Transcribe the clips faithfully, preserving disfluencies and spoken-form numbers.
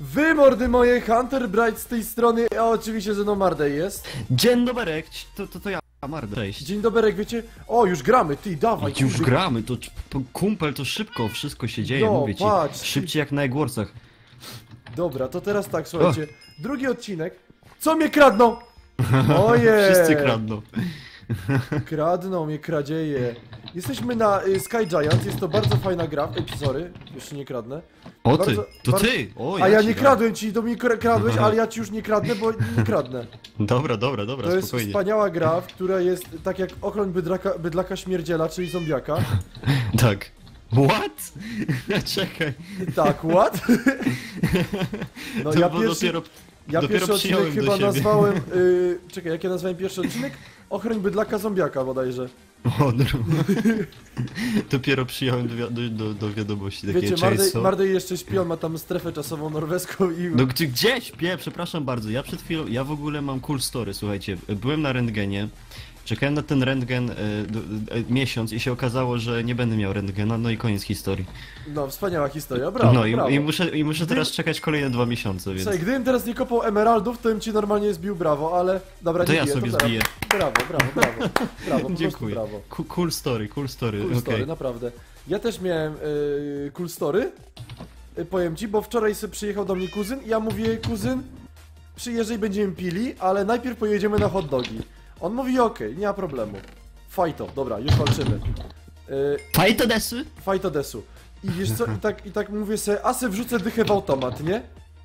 Wy mordy moje, Hunter Bright z tej strony, a oczywiście ze mną Mardej jest. Dzień dobry, to, to, to ja, Marder. Cześć. Dzień dobry, wiecie? O, już gramy, ty, dawaj. Już kurde. gramy, to p- kumpel, to szybko, wszystko się dzieje, No, mówię ci. patrz. Szybciej jak na Egwarsach. Dobra, to teraz tak, słuchajcie. Drugi odcinek. Co mnie kradną? Oje! Wszyscy kradną. Kradną mnie, kradzieje. Jesteśmy na y, Sky Giants, jest to bardzo fajna gra. Ej, sorry, jeszcze nie kradnę. O ty, Bardzo- to bardzo- ty! O, A ja ci nie dam. kradłem ci, do mnie kra- kradłeś, ale ja ci już nie kradnę, bo nie kradnę. Dobra, dobra, dobra, To jest spokojnie. wspaniała gra, w która jest tak jak Ochroń bydlaka, bydlaka śmierdziela, czyli zombiaka. Tak. What? Czekaj. Tak, what? No To ja było pierwszy, dopiero, ja dopiero pierwszy odcinek przyjąłem do chyba siebie. nazwałem... Y, czekaj, jak ja nazwałem pierwszy odcinek? Ochroń bydlaka zombiaka bodajże. O, no. Dopiero przyjąłem do, wi- do, do, do wiadomości takie Wiecie, cześć, Mardej, co? Mardej jeszcze śpi, on ma tam strefę czasową norweską i... No gdzie, gdzie śpię? Przepraszam bardzo, ja przed chwilą, ja w ogóle mam cool story, słuchajcie, byłem na rentgenie, czekałem na ten rentgen e, do, e, miesiąc i się okazało, że nie będę miał rentgena, no i koniec historii. No, wspaniała historia, brawo, No i, brawo. i muszę, i muszę Gdy- teraz czekać kolejne dwa miesiące, więc Słuchaj, gdybym teraz nie kopał emeraldów, to bym ci normalnie zbił brawo, ale... Dobra, to nie ja biję, sobie to teraz- zbiję. Brawo, brawo, brawo, brawo, po Dziękuję. prostu brawo. Cool, cool story, cool story, Cool okej. story, naprawdę. Ja też miałem yy, cool story, yy, powiem ci, bo wczoraj sobie przyjechał do mnie kuzyn i ja mówię, kuzyn, przyjeżdżaj, będziemy pili, ale najpierw pojedziemy na hot dogi. On mówi, okej, nie ma problemu. Fajto, dobra, już walczymy. Yy, Fajto desy? Fajto desu. I wiesz co, i tak, i tak mówię sobie, a se wrzucę dychę w automat, nie?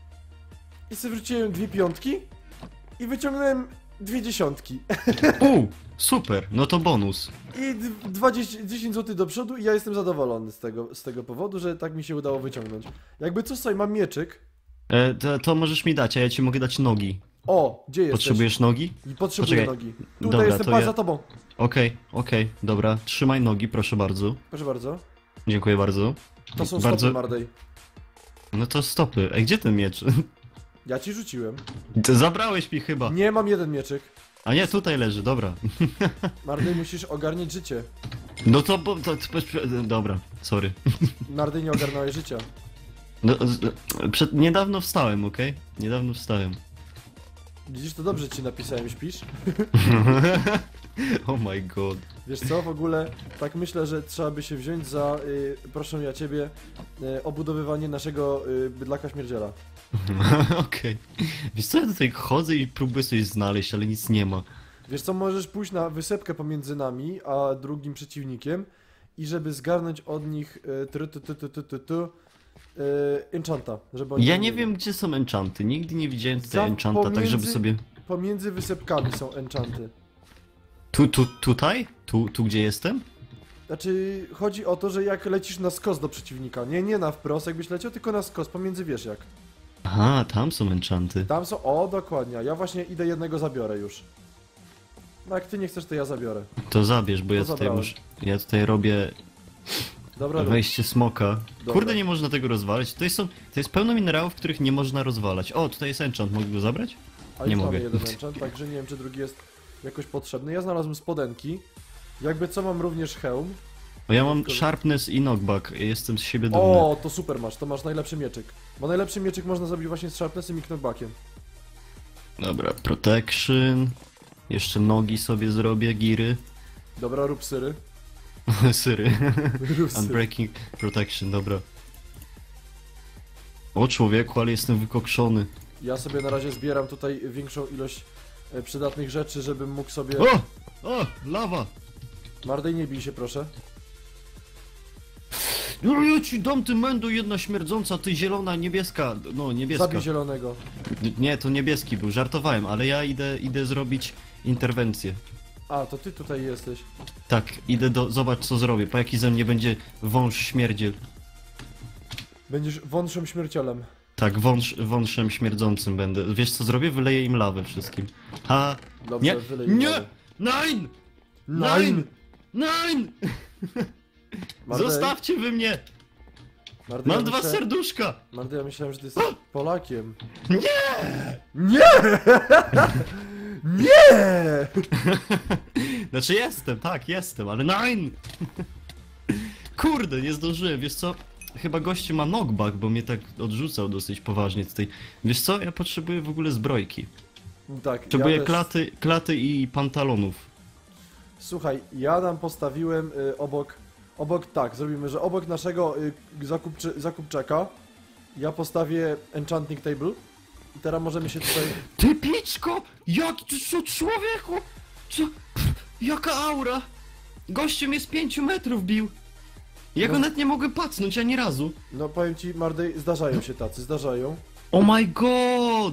I se wrzuciłem dwie piątki i wyciągnąłem dwie dziesiątki. U, super, no to bonus. I d- dwadzieścia, dziesięć złotych do przodu i ja jestem zadowolony z tego, z tego powodu, że tak mi się udało wyciągnąć. Jakby co, sobie mam mieczyk. E, to, to możesz mi dać, a ja ci mogę dać nogi. O, gdzie jesteś? Potrzebujesz nogi? I potrzebuję Poczekaj. nogi. Tutaj Dobra, jestem, to patrz ja- za tobą. Okej, okej, dobra, trzymaj nogi, proszę bardzo. Proszę bardzo. Dziękuję bardzo. To są Bardzo- stopy, Mardej. No to stopy. Ej, gdzie ten miecz? Ja ci rzuciłem. To zabrałeś mi chyba. Nie, mam jeden mieczyk. A nie, tutaj leży, dobra. Mardej, musisz ogarniać życie. No to, bo, to, to dobra, sorry. Mardej, nie ogarnąłeś życia. No, z, przed, niedawno wstałem, okej? Niedawno wstałem. Widzisz, to dobrze ci napisałem, śpisz? Oh my god. Wiesz co, w ogóle tak myślę, że trzeba by się wziąć za, y, proszę ja ciebie, y, obudowywanie naszego y, bydlaka śmierdziela. Okej. Wiesz co, ja tutaj chodzę i próbuję coś znaleźć, ale nic nie ma. Wiesz co, możesz pójść na wysepkę pomiędzy nami, a drugim przeciwnikiem i żeby zgarnąć od nich y, tru, tu, tu, tu, tu, tu, tu, y, enchanta, żeby oni Ja nie nie mieli. wiem, gdzie są enchanty. Nigdy nie widziałem tutaj Za- enchanta, tak żeby pomiędzy- sobie... Pomiędzy wysepkami są enchanty. Tu, tu, tutaj? Tu, tu gdzie jestem? Znaczy, chodzi o to, że jak lecisz na skos do przeciwnika, nie, nie na wprost, jakbyś leciał, tylko na skos, pomiędzy wiesz jak. Aha, tam są enchanty. Tam są, o dokładnie, ja właśnie idę jednego zabiorę już. No jak ty nie chcesz, to ja zabiorę. To zabierz, bo ja To tutaj zabrałem. muszę... Ja tutaj robię Dobra, rób. wejście smoka. Dobra. Kurde, nie można tego rozwalać. To jest, są, to jest pełno minerałów, których nie można rozwalać. O, tutaj jest enchant, mogę go zabrać? A nie już mogę. mamy jeden enchant, także nie wiem, czy drugi jest jakoś potrzebny. Ja znalazłem spodenki. Jakby co, mam również hełm. Bo ja mam sharpness i knockback. Jestem z siebie dumny. O, to super masz, to masz najlepszy mieczyk. Bo najlepszy mieczyk można zrobić właśnie z sharpnessem i knockbackiem. Dobra, protection. Jeszcze nogi sobie zrobię, giry. Dobra, rób syry. Syry. Rób syry. Unbreaking protection, dobra. O człowieku, ale jestem wykokszony. Ja sobie na razie zbieram tutaj większą ilość e, przydatnych rzeczy, żebym mógł sobie... O! O! Lawa! Mardej, nie bij się, proszę. No ja ci dam ty mendo, jedna śmierdząca, ty zielona, niebieska. No, niebieska. Zabij zielonego. Nie, to niebieski był, żartowałem, ale ja idę, idę zrobić interwencję. A, to ty tutaj jesteś. Tak, idę do... Zobacz co zrobię, po jaki ze mnie będzie wąż śmierdziel. Będziesz wąższym śmiercielem. Tak, wąż, wążem śmierdzącym będę. Wiesz co zrobię? Wyleję im lawę wszystkim. Ha! Dobrze, Nie! wylej Nie! wodę. Nine! Nine! Nine! Mardej, Zostawcie wy mnie! Mardej, Mam ja dwa myślę- serduszka! Mardej, ja myślałem, że ty jesteś Polakiem. Nie! Nie! Nie! Znaczy jestem, tak, jestem, ale nine! Kurde, nie zdążyłem, wiesz co? chyba gościu ma knockback, bo mnie tak odrzucał dosyć poważnie tutaj. Wiesz co, ja potrzebuję w ogóle zbrojki. Tak, Potrzebuję ja też... klaty, klaty i pantalonów. Słuchaj, ja tam postawiłem y, obok, obok, tak, zrobimy, że obok naszego y, zakupczy, zakupczaka ja postawię enchanting table i teraz możemy się tutaj... Ty piczko! Jak ty co człowieku? Co? Pff, jaka aura! Gościu mnie z pięciu metrów bił. Ja go No. nawet nie mogę pacnąć ani razu. No powiem ci, Mardej, zdarzają się tacy, zdarzają. Oh my god!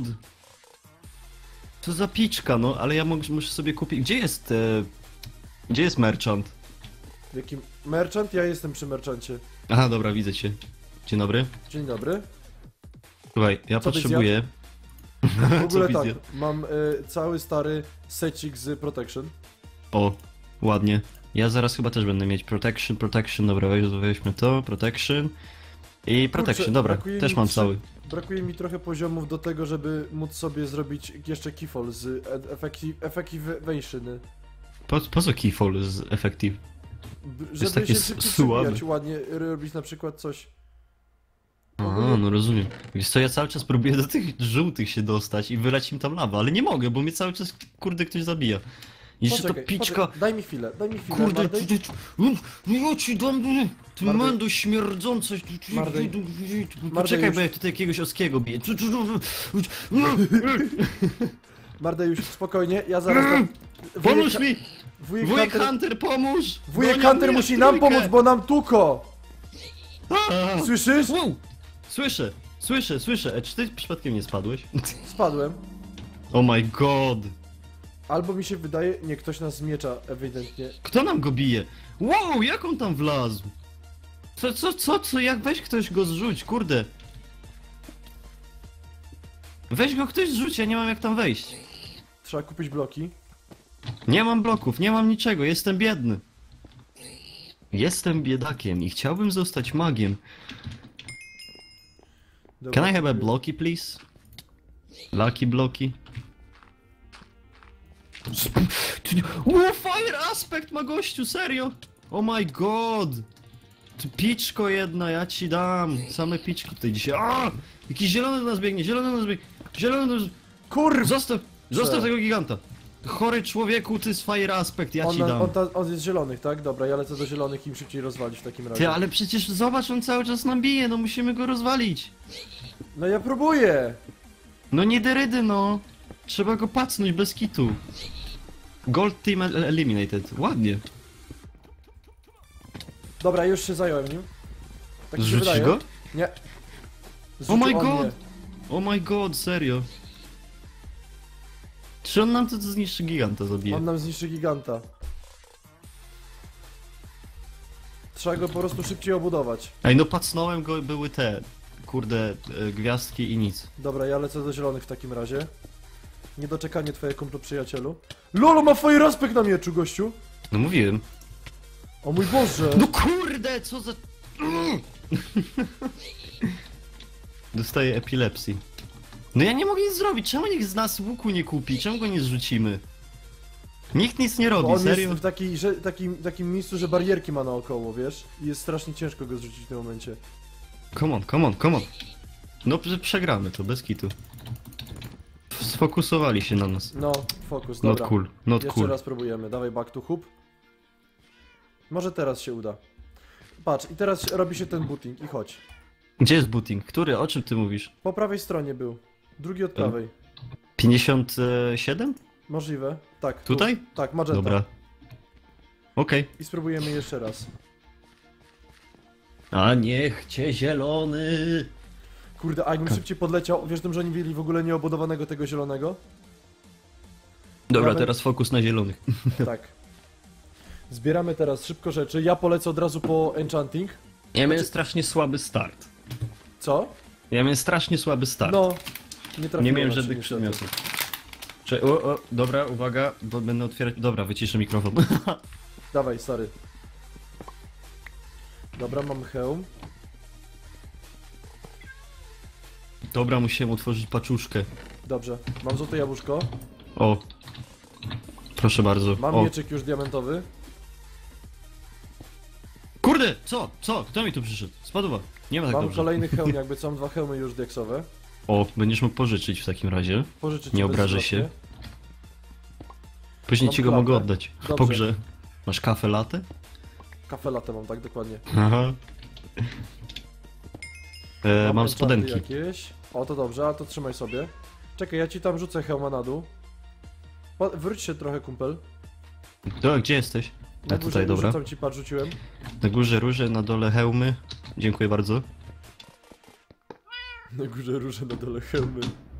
Co za piczka, no, ale ja mog- muszę sobie kupić... Gdzie jest... E... Gdzie jest merchant? W jakim... Merchant? Ja jestem przy merchancie. Aha, dobra, widzę cię. Dzień dobry. Dzień dobry. Słuchaj, ja Co byś potrzebuję... W ogóle Co tak, widzę? mam y, cały stary secik z protection. O, ładnie. Ja zaraz chyba też będę mieć protection, protection, dobra, weź, weźmy to, protection i protection, Kurczę, dobra, brakuje też mi mam trzy- cały. Brakuje mi trochę poziomów do tego, żeby móc sobie zrobić jeszcze keyfall z e- effective, effectivation. Po, po co keyfall z effective? B- jest Żeby taki się s- szybciej słaby. przebijać, ładnie robić na przykład coś. A, no rozumiem. Wiesz co, ja cały czas próbuję do tych żółtych się dostać i wylać im tam lawę, ale nie mogę, bo mnie cały czas, kurde, ktoś zabija. Jeszcze to Poczekaj, piczka... poczekaj, daj mi chwilę, daj mi chwilę, Kurde, Mardej. ty, ty, ty, ja ci dam, ty Mardej. mendo śmierdzące. ty, ty, Mardej. ty, ty, ty, Mardej Poczekaj, już- bo ja tutaj jakiegoś oskiego biję. Ty, ty, ty, Mardej, już spokojnie, ja zaraz... dam- Pomóż wujek- mi! Wujek, Wujek Hunter, Hunter, pomóż! wujek Gonią Hunter mnie musi w nam trójkę. pomóc, bo nam tuko! A! Słyszysz? Wow. Słyszę, słyszę, słyszę. E, czy ty przypadkiem nie spadłeś? Spadłem. Oh my god! Albo mi się wydaje, nie, ktoś nas z miecza ewidentnie. Kto nam go bije? Wow, jak on tam wlazł? Co, co, co, co, jak weź ktoś go zrzuć, kurde. Weź go ktoś zrzuć, ja nie mam jak tam wejść. Trzeba kupić bloki. Nie mam bloków, nie mam niczego, jestem biedny. Jestem biedakiem i chciałbym zostać magiem. Dobra, Can I have a kupuję. bloki, please? Lucky bloki. Wow, fire aspect ma gościu, serio? Oh my god! Ty piczko jedna, ja ci dam. Same piczki tutaj dzisiaj. A! Jakiś zielony do nas biegnie, zielony do nas biegnie. Zielony do nas... Kurw! Zostaw, zostaw Co? tego giganta. Chory człowieku, ty z fire aspect, ja On, ci dam. on, ta, on jest zielonych, tak? Dobra, ja lecę do zielonych i im szybciej rozwalić w takim razie. Ty, ale przecież zobacz, on cały czas nam bije, no musimy go rozwalić. No ja próbuję! No nie derydy, no. Trzeba go pacnąć bez kitu. Gold team el- eliminated. Ładnie. Dobra, już się zająłem nim. Tak mi się Zrzucisz wydaje. go? Nie. Oh Zrzucił my on god! mnie. Oh my god, serio. Czy on nam to zniszczy giganta zabije? On nam zniszczy giganta. Trzeba go po prostu szybciej obudować. Ej, no pacnąłem go, były te, kurde, e, gwiazdki i nic. Dobra, ja lecę do zielonych w takim razie. Niedoczekanie twoje komplo przyjacielu. Lolo ma twoje raspek na mieczu, gościu! No mówiłem. O mój Boże! No kurde, co za... Dostaję epilepsji. No ja nie mogę nic zrobić, czemu nikt z nas łuku nie kupi? Czemu go nie zrzucimy? Nikt nic nie Bo robi, on serio? jest w takiej, że, takim, takim miejscu, że barierki ma naokoło, wiesz? I jest strasznie ciężko go zrzucić w tym momencie. Come on, come on, come on. No prze- przegramy to, bez kitu. Sfokusowali się na nas. No, fokus, Not dobra. cool, not Jeszcze cool. raz próbujemy. Dawaj back to hub. Może teraz się uda. Patrz, i teraz robi się ten booting i chodź. Gdzie jest booting? Który? O czym ty mówisz? Po prawej stronie był. Drugi od prawej. pięćdziesiąt siedem? Możliwe. Tak. tu. Tutaj? Tak, magenta. Dobra. Okej. I spróbujemy jeszcze raz. A niech cię zielony. Kurde, a jakbym szybciej podleciał, wiesz tym, że oni mieli w ogóle nieobudowanego tego zielonego? Dobra, Mamy- teraz fokus na zielonych. Tak. Zbieramy teraz szybko rzeczy. Ja polecę od razu po enchanting. Ja miałem strasznie słaby start. Co? Ja miałem strasznie słaby start. No. Nie trafiło nie miałem nas się żadnych niestety. przedmiotów. Cze o, o, dobra, uwaga, bo będę otwierać... Dobra, wyciszę mikrofon. Dawaj, stary. Dobra, mam hełm. Dobra, musiałem otworzyć paczuszkę. Dobrze. Mam złote jabłuszko. O. Proszę bardzo. Mam O. mieczyk już diamentowy. Kurde! Co? Co? Kto mi tu przyszedł? Spadła. Nie ma tak Mam dobrze. kolejny hełm, jakby co, mam dwa hełmy już dieksowe. O, będziesz mógł pożyczyć w takim razie. Pożyczyć Nie ci obrażę bezpłatnie. się. Później Mam ci go klapę. mogę oddać. Dobrze. Po grze. Masz kafę latę? Kafe latte mam, tak dokładnie. Aha. E, mam enchanty spodenki. jakieś. O, to dobrze, ale to trzymaj sobie. Czekaj, ja ci tam rzucę hełma na dół. Pa wróć się trochę, kumpel. To, gdzie jesteś? Na A górze tutaj, dobra. rzucam ci, patrz, rzuciłem. Na górze róże, na dole hełmy. Dziękuję bardzo. Na górze róże, na dole hełmy.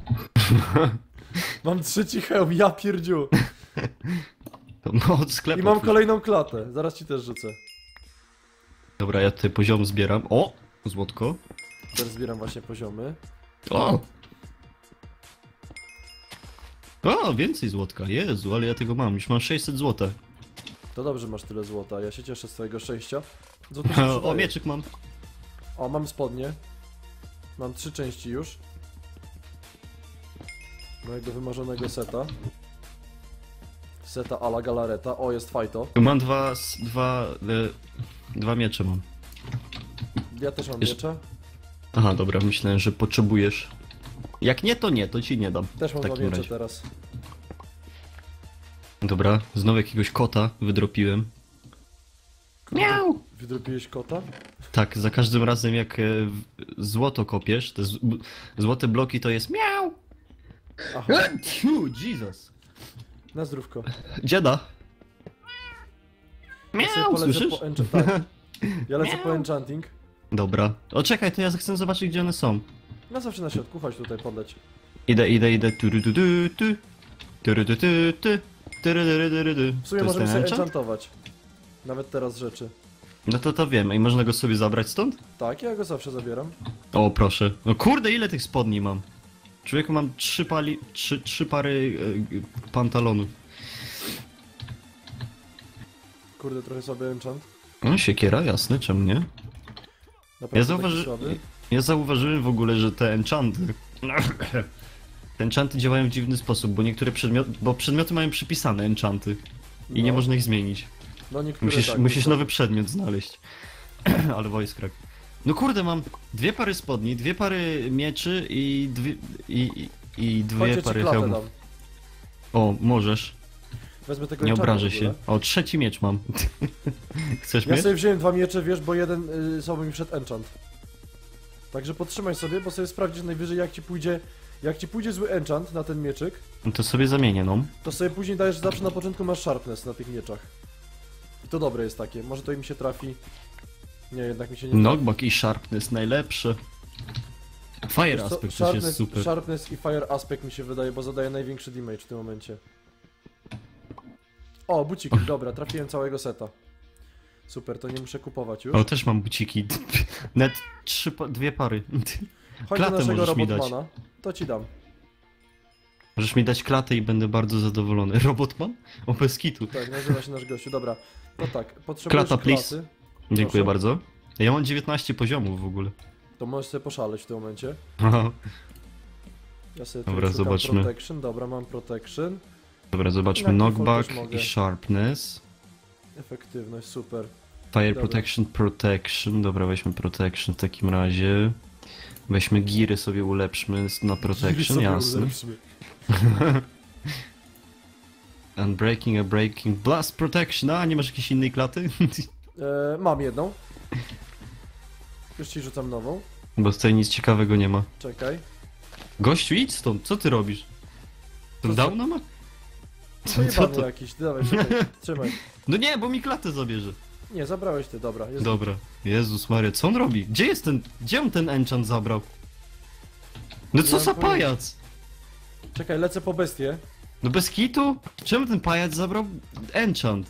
Mam trzeci hełm, ja pierdziu. No, od sklepu. I mam otwórz. kolejną klatę, zaraz ci też rzucę. Dobra, ja tutaj poziom zbieram. O! Złotko. Teraz zbieram właśnie poziomy. O! O, więcej złotka. Jezu, ale ja tego mam. Już mam sześćset złota. To dobrze, masz tyle złota, ja się cieszę z twojego szczęścia. Złoto się O, przydaje. mieczyk mam. O, mam spodnie. Mam trzy części już. Mojego wymarzonego seta. Seta a la galareta. O, jest fajto. Mam dwa, s- dwa, e, dwa miecze mam. Ja też mam Jeszcze- miecze. Aha, dobra, myślałem, że potrzebujesz. Jak nie, to nie, to ci nie dam. Też W mam dwa takim miecze razie. teraz. Dobra, znowu jakiegoś kota wydropiłem. Miau! Wydrobiłeś kota? Tak, za każdym razem jak e, w- złoto kopiesz, te z, b- złote bloki to jest miau! Aha, Ciu, Jesus! na zdrówko. Dziada! Ja sobie Miau, polecę słyszysz? po encha- tak. Ja lecę po Miau. enchanting. Dobra. O, czekaj, to ja chcę zobaczyć, gdzie one są. No zawsze na środku, chodź tutaj, podleć. Idę, idę, idę. Turu, tu, tu, tu. Turu, tu, tu, tu. Turu, turu, turu, tu. W sumie To jest możemy ten sobie enchant? enchantować. Nawet teraz rzeczy. No to to wiem. I można go sobie zabrać stąd? Tak, ja go zawsze zabieram. O, proszę. No kurde, ile tych spodni mam? Człowieku, mam trzy pali... trzy, trzy pary e, pantalonów. Kurde, trochę sobie enchant. No, siekiera, jasne, czemu nie? Naprawdę Ja, taki zauważy... słaby. ja zauważyłem w ogóle, że te enchanty... Te enchanty działają w dziwny sposób, bo niektóre przedmioty... Bo przedmioty mają przypisane enchanty. I nie No. można ich zmienić. No niektóre Musisz, tak, musisz niestety. nowy przedmiot znaleźć. Ale voice crack. No kurde, mam dwie pary spodni, dwie pary mieczy i dwie, i, i, i dwie Chodźcie, ci pary klatę hełmów. dam. O, możesz. Wezmę tego Nie enchanta obrażę w ogóle. się. O, trzeci miecz mam. Chcesz Ja mieć? sobie wziąłem dwa miecze, wiesz, bo jeden y, sobie mi przed enchant. Także podtrzymaj sobie, bo sobie sprawdzisz najwyżej jak ci pójdzie, jak ci pójdzie zły enchant na ten mieczyk, No to sobie zamienię, no. to sobie później dajesz, zawsze na początku masz sharpness na tych mieczach. I to dobre jest takie, może to mi się trafi. Nie, jednak mi się nie trafi. Knockback i sharpness, najlepsze. Fire Wiesz co, aspect też sharpness, jest super. Sharpness i fire aspect mi się wydaje, bo zadaje największy damage w tym momencie. O, buciki, dobra, trafiłem całego seta. Super, to nie muszę kupować już. O, też mam buciki. Net trzy, pa dwie pary. Chodź do klatę naszego możesz mi dać. robotmana, to ci dam. Możesz mi dać klatę i będę bardzo zadowolony. Robotman? O, bez kitu. Tak, nazywa się nasz gościu, dobra. No tak, potrzebujesz Klata, please. klasy, Dziękuję Proszę. bardzo. Ja mam dziewiętnaście poziomów w ogóle. to możesz sobie poszaleć w tym momencie. Aha. Ja sobie Dobra, tu szukam zobaczmy. protection, dobra, mam protection. Dobra, zobaczmy. Na Knockback default też mogę. i sharpness. Efektywność, super. Fire Dobra. protection, protection. Dobra, weźmy protection w takim razie. Weźmy giry sobie ulepszmy na protection, Sobie jasne. ulepszmy. Unbreaking, a breaking, blast protection. A, nie masz jakiejś innej klaty? E, mam jedną. Już ci rzucam nową. Bo tutaj nic ciekawego nie ma. Czekaj. Gościu, idź stąd, co ty robisz? To Co za- downa ma? Co, co Pojebany to? jakiś, dawaj, czekaj, trzymaj. No nie, bo mi klatę zabierze. Nie, zabrałeś ty, dobra. Jest... Dobra. Jezus Maria, co on robi? Gdzie jest ten... Gdzie on ten enchant zabrał? No co Nie za mam pojęcia. pajac? Czekaj, lecę po bestię. No bez kitu? Czemu ten pajac zabrał enchant?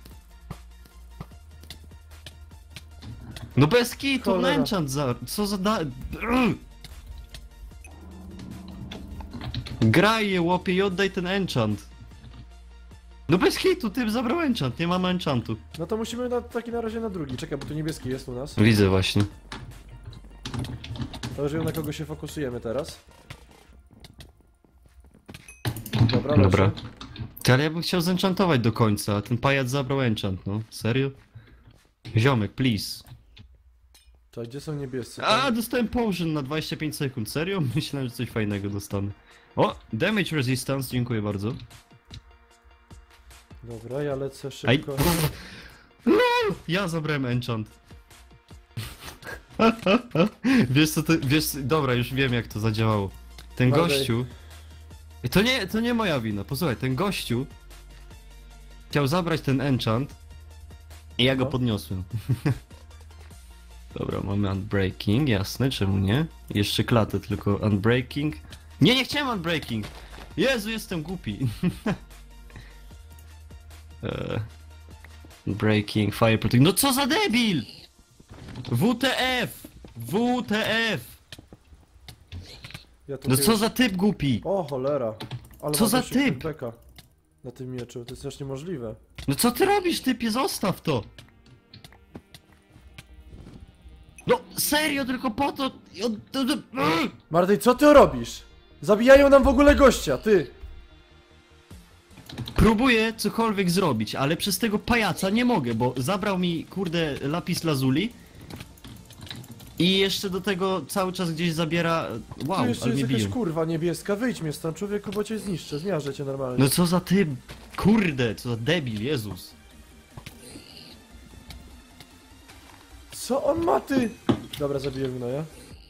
No bez kitu, on Cholera. enchant za... Co za da... Brr. Graj je, łopie, i oddaj ten enchant. No bez kitu, ty zabrał enchant, nie mamy enchantu. No to musimy na, taki na razie na drugi. Czekaj, bo tu niebieski jest u nas. Widzę właśnie. To już wiem, na kogo się fokusujemy teraz. Dobra, lecę. Dobra. Ty, ale ja bym chciał zenchantować do końca, a ten pajac zabrał enchant, no. Serio? Ziomek, please. Czekaj, gdzie są niebiescy? A, Tam? dostałem potion na dwadzieścia pięć sekund, serio? Myślałem, że coś fajnego dostanę. O, damage resistance, dziękuję bardzo. Dobra, ja lecę Aj. szybko. LOL! Ja zabrałem enchant. Wiesz co to, wiesz, dobra, już wiem jak to zadziałało. Ten Mardej. gościu... I To nie, to nie moja wina, posłuchaj, ten gościu chciał zabrać ten enchant i ja go No. podniosłem. Dobra, mamy unbreaking, jasne, czemu nie? Jeszcze klatę, tylko unbreaking. Nie, nie chciałem unbreaking! Jezu, jestem głupi. Eee, Breaking, fire protect. No co za debil! W T F! W T F! Ja tu No jest- co za typ głupi! O cholera. Ale Co ma za gościu typ? Beka na tym mieczu, to jest też niemożliwe. No co ty robisz, typie? Zostaw to! No serio, tylko po to... o, to- to- Ugh! Mardej, co ty robisz? Zabijają nam w ogóle gościa, ty! Próbuję cokolwiek zrobić, ale przez tego pajaca nie mogę, bo zabrał mi, kurde, lapis lazuli. I jeszcze do tego cały czas gdzieś zabiera... Wow, tu jeszcze ale jest mnie jakaś biją. kurwa niebieska, wyjdź mnie stąd, człowieku, bo cię zniszczę, zmiażdżę cię normalnie. No co za typ, kurde, co za debil, Jezus. Co on ma, ty? Dobra, zabiłem gnoja.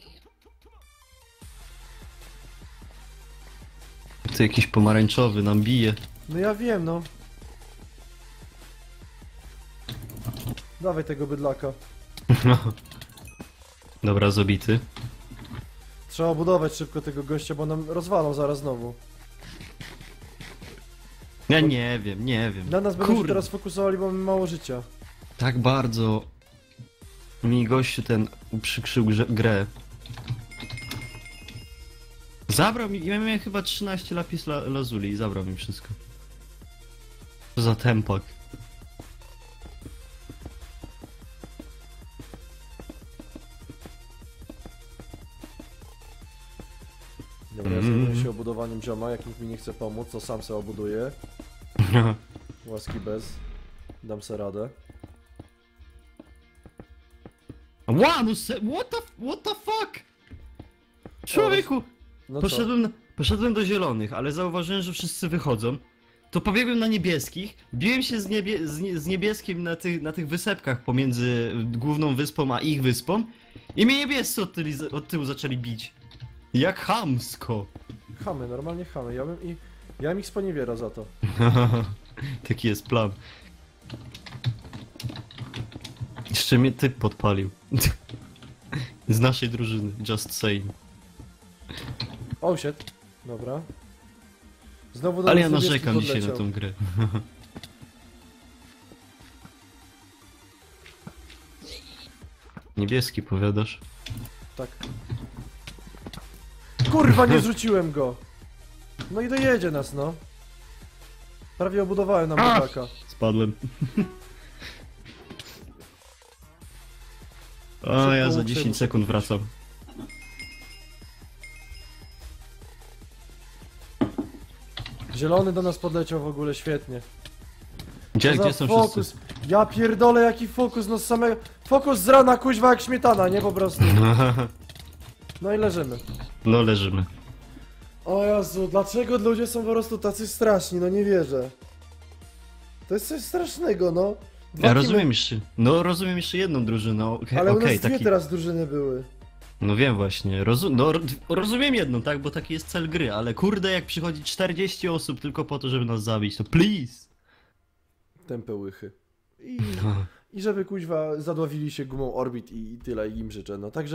To jakiś pomarańczowy nam bije. No ja wiem, no. Dawaj tego bydlaka. Dobra, zabity. Trzeba obudować szybko tego gościa, bo nam rozwalą zaraz znowu. Ja nie wiem, nie wiem. Na nas będą się Kurde, teraz fokusowali, bo mamy mało życia. tak bardzo mi gościu ten uprzykrzył grze, grę. Zabrał mi, ja miałem chyba trzynaście lapis la, lazuli i zabrał mi wszystko. Co za tempak. Dobra, ja Mm. zajmuję się obudowaniem zioma, jak nikt mi nie chce pomóc, to sam se obuduję. Łaski bez. Dam se radę. Wow, no se, what the, what the fuck? Człowieku! No co? Poszedłem, na, poszedłem do zielonych, ale zauważyłem, że wszyscy wychodzą. To pobiegłem na niebieskich, biłem się z, niebie, z, nie- z niebieskim na tych, na tych wysepkach pomiędzy główną wyspą a ich wyspą i mnie niebiescy od, tyli, od tyłu zaczęli bić. Jak chamsko. Chamy, normalnie chamy. Ja bym i... Ja bym ich sponiewierał za to. Taki jest plan. Jeszcze mnie typ podpalił. Z naszej drużyny, just saying. Oh shit. Dobra. Znowu do Ale nas ja niebieski narzekam dzisiaj na podleciał. tą grę. Niebieski powiadasz? Tak. Kurwa, nie zrzuciłem go! No i dojedzie nas, no. Prawie obudowałem nam Ach! bydlaka. Spadłem. Szybko A ja za łuk dziesięć sobie sekund muszę wracam. Zielony do nas podleciał w ogóle świetnie. Gdzie, Co za gdzie są fokus? wszyscy? Ja pierdolę, jaki fokus, no z samego... Fokus z rana, kuźwa, jak śmietana, nie? Po prostu. No i leżymy. No leżymy. O Jezu, dlaczego ludzie są po prostu tacy straszni? No nie wierzę. To jest coś strasznego, no. Dwa Ja teamy- rozumiem jeszcze. No rozumiem jeszcze jedną drużynę. Okej, Ale u nas okej, dwie taki. teraz drużyny były. No wiem właśnie. Rozu... No, ro- rozumiem jedną, tak? Bo taki jest cel gry, ale kurde, jak przychodzi czterdzieści osób tylko po to, żeby nas zabić, to please! Tępe łychy. I, I żeby kuźwa zadławili się gumą Orbit i, i tyle i im życzę. No także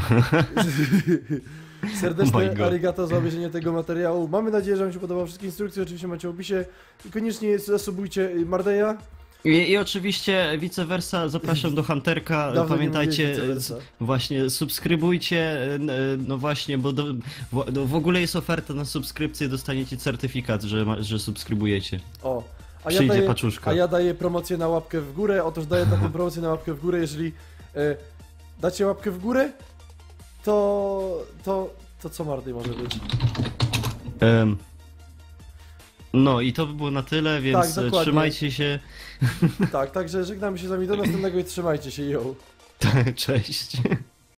serdeczne Oh my God. arigato za obejrzenie tego materiału. Mamy nadzieję, że wam się podobały wszystkie instrukcje, oczywiście macie w opisie. I koniecznie zasubujcie Mardeja. I, I oczywiście vice versa, zapraszam do Hunterka. Dawno nie Pamiętajcie, mówiłeś vice s- versa. właśnie subskrybujcie, n- no właśnie, bo do, w, no w ogóle jest oferta na subskrypcję, dostaniecie certyfikat, że, ma, że subskrybujecie. O. A ja, Przyjdzie daję, paczuszka. a ja daję promocję na łapkę w górę. Otóż daję taką promocję na łapkę w górę. Jeżeli e, dacie łapkę w górę, to, to, to co Mardej może być? Em, no i to by było na tyle, więc Tak, e, dokładnie. trzymajcie się. Tak, także żegnamy się z wami do następnego i trzymajcie się, yo. Cześć.